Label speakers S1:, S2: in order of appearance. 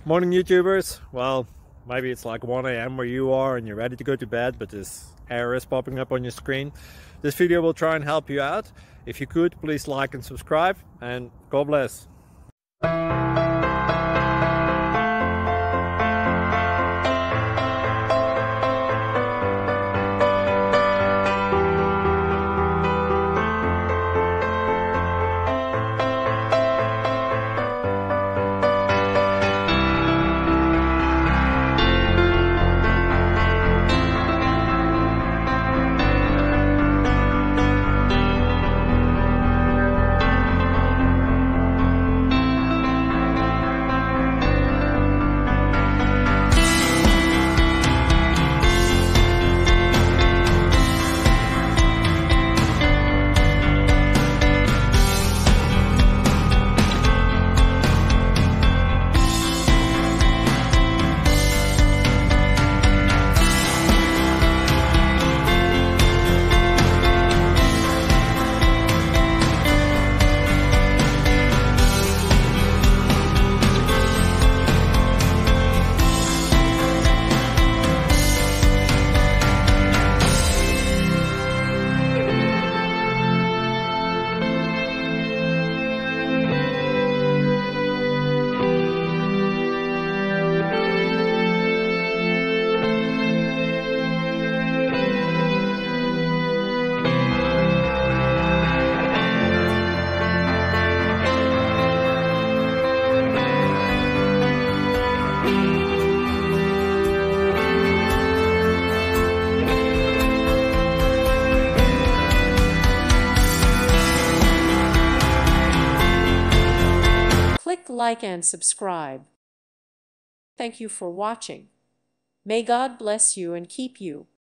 S1: Morning YouTubers. Well, maybe it's like 1 a.m. where you are and you're ready to go to bed, but this error is popping up on your screen. This video will try and help you out. If you could, please like and subscribe, and God bless.
S2: Click like and subscribe. Thank you for watching. May God bless you and keep you.